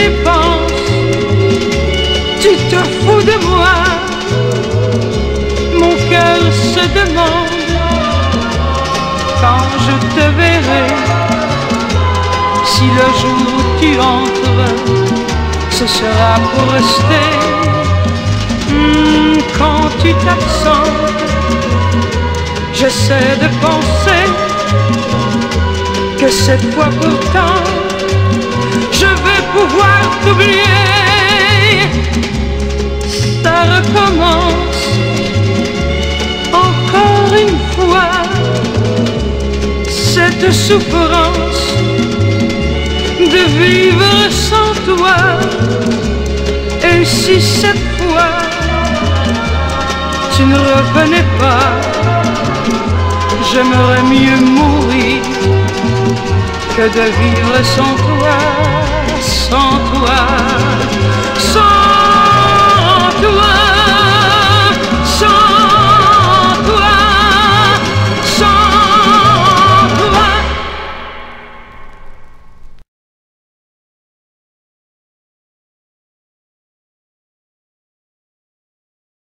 dépenses, tu te fous de moi. Mon cœur se demande quand je te verrai, si le jour où tu entres, ce sera pour rester. Quand tu t'absentes, j'essaie de penser que cette fois pourtant, je vais pouvoir t'oublier. Ça recommence encore une fois, cette souffrance de vivre sans toi. Et si cette fois tu ne revenais pas, j'aimerais mieux mourir que de vivre sans toi, sans toi.